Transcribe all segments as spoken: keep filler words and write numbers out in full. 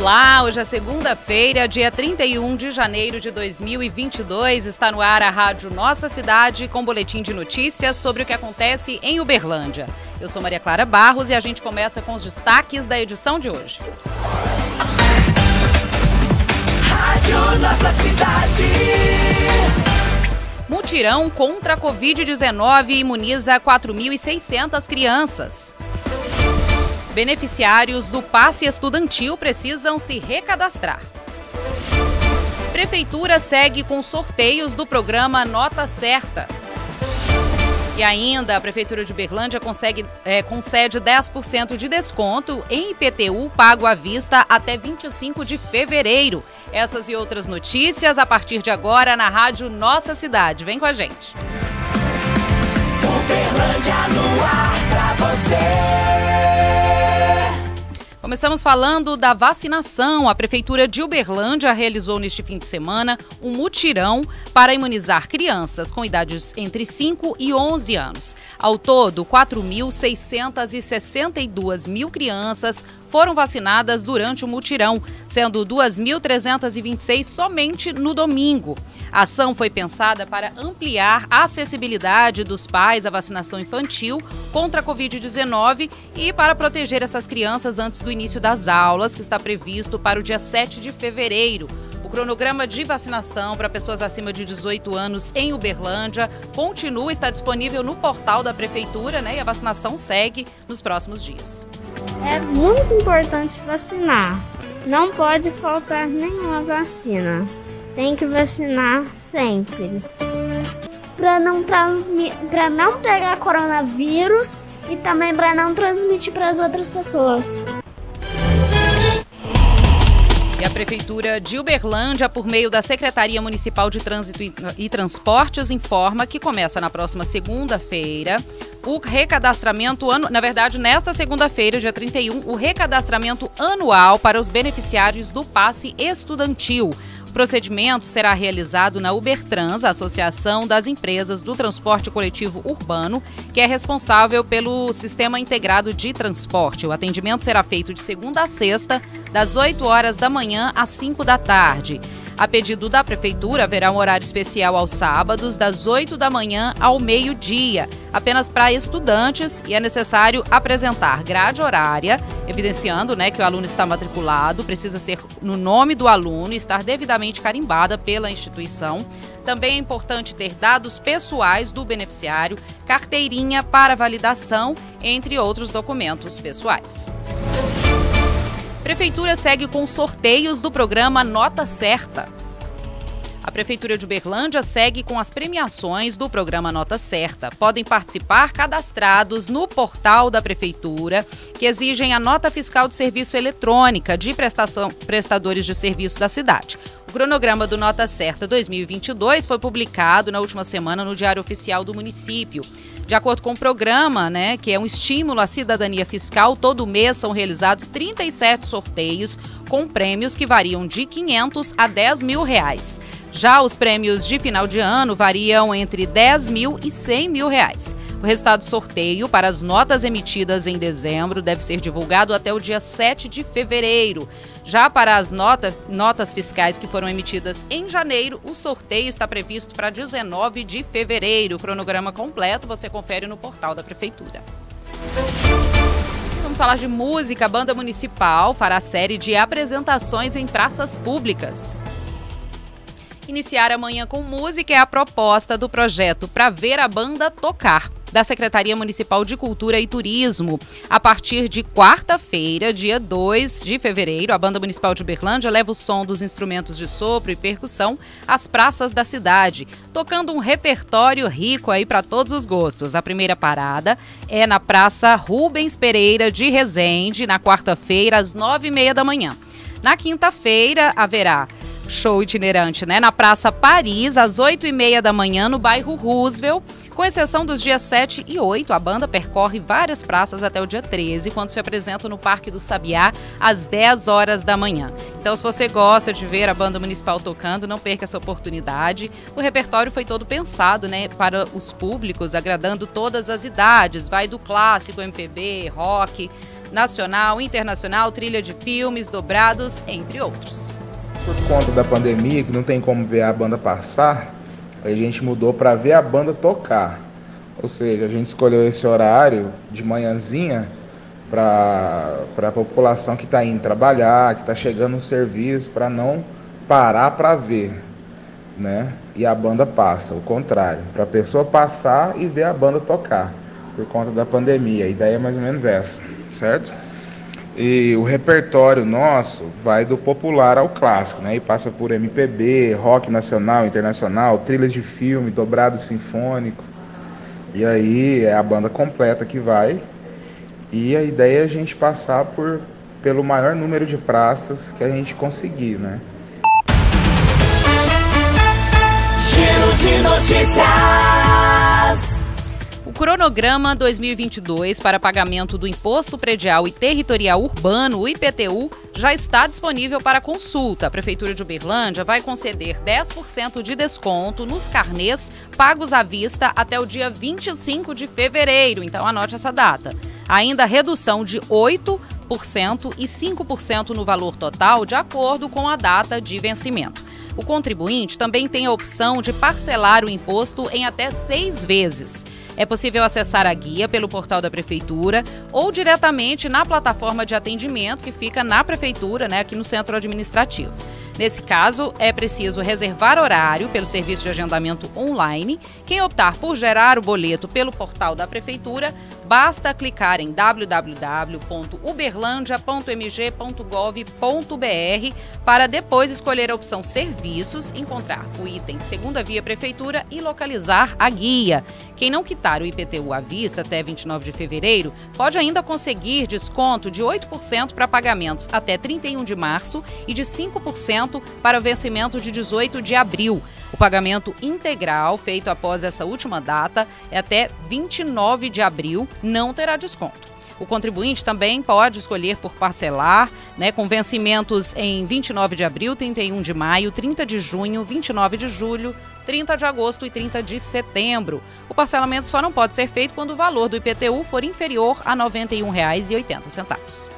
Olá, hoje é segunda-feira, dia trinta e um de janeiro de dois mil e vinte e dois. Está no ar a Rádio Nossa Cidade com boletim de notícias sobre o que acontece em Uberlândia. Eu sou Maria Clara Barros e a gente começa com os destaques da edição de hoje. Rádio Nossa Cidade. Mutirão contra a covid dezenove imuniza quatro mil e seiscentas crianças. Beneficiários do passe estudantil precisam se recadastrar. Prefeitura segue com sorteios do programa Nota Certa. E ainda, a Prefeitura de Uberlândia consegue, é, concede dez por cento de desconto em I P T U pago à vista até vinte e cinco de fevereiro. Essas e outras notícias a partir de agora na Rádio Nossa Cidade. Vem com a gente. Uberlândia no ar pra você. Começamos falando da vacinação. A Prefeitura de Uberlândia realizou neste fim de semana um mutirão para imunizar crianças com idades entre cinco e onze anos. Ao todo, quatro mil seiscentas e sessenta e duas mil crianças foram vacinadas durante o mutirão, sendo duas mil trezentas e vinte e seis somente no domingo. A ação foi pensada para ampliar a acessibilidade dos pais à vacinação infantil contra a covid dezenove e para proteger essas crianças antes do início das aulas, que está previsto para o dia sete de fevereiro. O cronograma de vacinação para pessoas acima de dezoito anos em Uberlândia continua, está disponível no portal da Prefeitura, né? E a vacinação segue nos próximos dias. É muito importante vacinar. Não pode faltar nenhuma vacina. Tem que vacinar sempre. Para não, transmi- para não pegar coronavírus e também para não transmitir para as outras pessoas. E a Prefeitura de Uberlândia, por meio da Secretaria Municipal de Trânsito e Transportes, informa que começa na próxima segunda-feira o recadastramento, anu... na verdade, nesta segunda-feira, dia trinta e um, o recadastramento anual para os beneficiários do passe estudantil. O procedimento será realizado na Ubertrans, a Associação das Empresas do Transporte Coletivo Urbano, que é responsável pelo Sistema Integrado de Transporte. O atendimento será feito de segunda a sexta, das oito horas da manhã às cinco da tarde. A pedido da Prefeitura, haverá um horário especial aos sábados, das oito da manhã ao meio-dia, apenas para estudantes, e é necessário apresentar grade horária, evidenciando, né, que o aluno está matriculado, precisa ser no nome do aluno e estar devidamente carimbada pela instituição. Também é importante ter dados pessoais do beneficiário, carteirinha para validação, entre outros documentos pessoais. Prefeitura segue com sorteios do programa Nota Certa. A Prefeitura de Uberlândia segue com as premiações do programa Nota Certa. Podem participar cadastrados no portal da Prefeitura, que exigem a nota fiscal de serviço eletrônica de prestação, prestadores de serviço da cidade. O cronograma do Nota Certa dois mil e vinte e dois foi publicado na última semana no Diário Oficial do município. De acordo com o programa, né, que é um estímulo à cidadania fiscal, todo mês são realizados trinta e sete sorteios com prêmios que variam de quinhentos a dez mil reais. Já os prêmios de final de ano variam entre dez mil e cem mil reais. O resultado do sorteio para as notas emitidas em dezembro deve ser divulgado até o dia sete de fevereiro. Já para as nota, notas fiscais que foram emitidas em janeiro, o sorteio está previsto para dezenove de fevereiro. O cronograma completo você confere no portal da Prefeitura. Vamos falar de música. A Banda Municipal fará série de apresentações em praças públicas. Iniciar amanhã com música é a proposta do projeto Pra Ver a Banda Tocar, da Secretaria Municipal de Cultura e Turismo. A partir de quarta-feira, dia dois de fevereiro, a Banda Municipal de Uberlândia leva o som dos instrumentos de sopro e percussão às praças da cidade, tocando um repertório rico aí para todos os gostos. A primeira parada é na Praça Rubens Pereira de Resende, na quarta-feira, às nove e meia da manhã. Na quinta-feira, haverá show itinerante, né? Na Praça Paris, às oito e meia da manhã, no bairro Roosevelt. Com exceção dos dias sete e oito, a banda percorre várias praças até o dia treze, quando se apresenta no Parque do Sabiá, às dez horas da manhã. Então, se você gosta de ver a banda municipal tocando, não perca essa oportunidade. O repertório foi todo pensado, né, para os públicos, agradando todas as idades. Vai do clássico, M P B, rock, nacional, internacional, trilha de filmes, dobrados, entre outros. Por conta da pandemia, que não tem como ver a banda passar, a gente mudou para ver a banda tocar. Ou seja, a gente escolheu esse horário de manhãzinha para a população que está indo trabalhar, que está chegando no serviço, para não parar para ver, né? E a banda passa, o contrário, para a pessoa passar e ver a banda tocar, por conta da pandemia. A ideia é mais ou menos essa, certo? E o repertório nosso vai do popular ao clássico, né? E passa por M P B, rock nacional, internacional, trilhas de filme, dobrado sinfônico. E aí é a banda completa que vai. E a ideia é a gente passar por, pelo maior número de praças que a gente conseguir, né? Giro de notícias. O cronograma dois mil e vinte e dois para pagamento do Imposto Predial e Territorial Urbano, o I P T U, já está disponível para consulta. A Prefeitura de Uberlândia vai conceder dez por cento de desconto nos carnês pagos à vista até o dia vinte e cinco de fevereiro. Então anote essa data. Ainda redução de oito por cento e cinco por cento no valor total, de acordo com a data de vencimento. O contribuinte também tem a opção de parcelar o imposto em até seis vezes. É possível acessar a guia pelo portal da Prefeitura ou diretamente na plataforma de atendimento que fica na Prefeitura, né, aqui no Centro Administrativo. Nesse caso, é preciso reservar horário pelo serviço de agendamento online. Quem optar por gerar o boleto pelo portal da Prefeitura, basta clicar em w w w ponto uberlandia ponto m g ponto gov ponto b r para depois escolher a opção Serviços, encontrar o item Segunda Via Prefeitura e localizar a guia. Quem não quitar o I P T U à vista até vinte e nove de fevereiro pode ainda conseguir desconto de oito por cento para pagamentos até trinta e um de março e de cinco por cento para o vencimento de dezoito de abril. O pagamento integral feito após essa última data é até vinte e nove de abril, não terá desconto. O contribuinte também pode escolher por parcelar, né, com vencimentos em vinte e nove de abril, trinta e um de maio, trinta de junho, vinte e nove de julho, trinta de agosto e trinta de setembro. O parcelamento só não pode ser feito quando o valor do I P T U for inferior a noventa e um reais e oitenta centavos.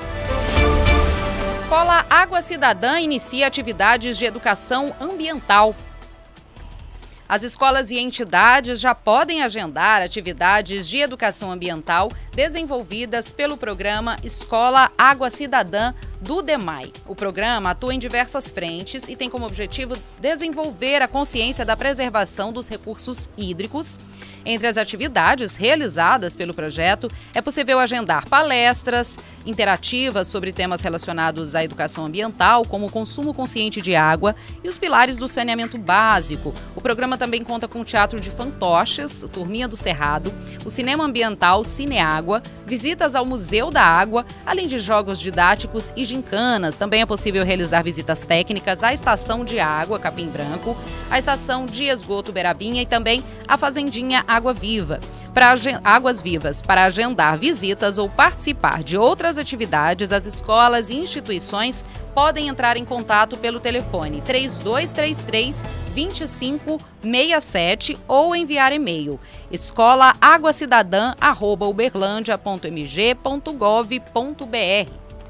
Escola Água Cidadã inicia atividades de educação ambiental. As escolas e entidades já podem agendar atividades de educação ambiental desenvolvidas pelo programa Escola Água Cidadã do DEMAI. O programa atua em diversas frentes e tem como objetivo desenvolver a consciência da preservação dos recursos hídricos. Entre as atividades realizadas pelo projeto, é possível agendar palestras interativas sobre temas relacionados à educação ambiental, como o consumo consciente de água e os pilares do saneamento básico. O programa também conta com o teatro de fantoches, o Turminha do Cerrado, o cinema ambiental Cineágua, visitas ao Museu da Água, além de jogos didáticos e gincanas. Também é possível realizar visitas técnicas à Estação de Água Capim Branco, à Estação de Esgoto Berabinha e também à Fazendinha Água Viva. Para Águas Vivas, para agendar visitas ou participar de outras atividades, as escolas e instituições podem entrar em contato pelo telefone três dois três três, dois cinco seis sete ou enviar e-mail escola água cidadã arroba uberlandia ponto m g ponto gov ponto b r.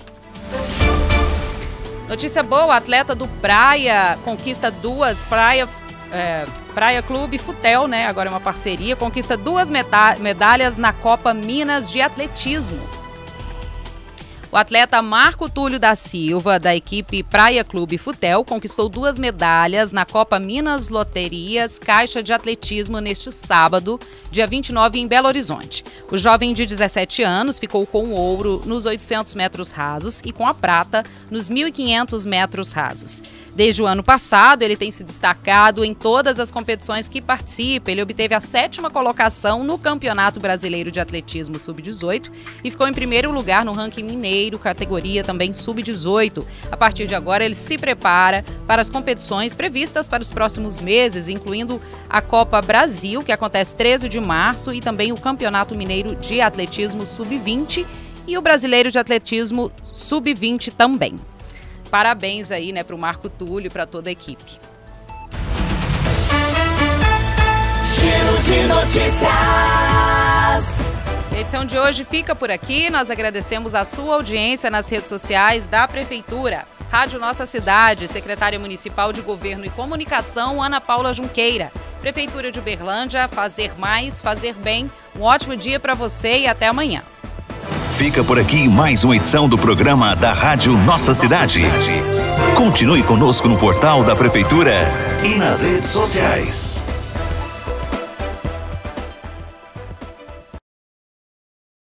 Notícia boa, atleta do Praia conquista duas Praia É, Praia Clube Futel, né? Agora é uma parceria, conquista duas medalhas na Copa Minas de Atletismo. O atleta Marco Túlio da Silva, da equipe Praia Clube Futel, conquistou duas medalhas na Copa Minas Loterias Caixa de Atletismo neste sábado, dia vinte e nove, em Belo Horizonte. O jovem de dezessete anos ficou com o ouro nos oitocentos metros rasos e com a prata nos mil e quinhentos metros rasos. Desde o ano passado, ele tem se destacado em todas as competições que participa. Ele obteve a sétima colocação no Campeonato Brasileiro de Atletismo sub dezoito e ficou em primeiro lugar no ranking mineiro, categoria também sub dezoito. A partir de agora, ele se prepara para as competições previstas para os próximos meses, incluindo a Copa Brasil, que acontece treze de março, e também o Campeonato Mineiro de Atletismo sub vinte e o Brasileiro de Atletismo sub vinte também. Parabéns aí, né, para o Marco Túlio e para toda a equipe. Giro de notícias. A edição de hoje fica por aqui. Nós agradecemos a sua audiência nas redes sociais da Prefeitura. Rádio Nossa Cidade, Secretária Municipal de Governo e Comunicação, Ana Paula Junqueira. Prefeitura de Uberlândia, fazer mais, fazer bem. Um ótimo dia para você e até amanhã. Fica por aqui mais uma edição do programa da Rádio Nossa Cidade. Continue conosco no portal da Prefeitura e nas redes sociais.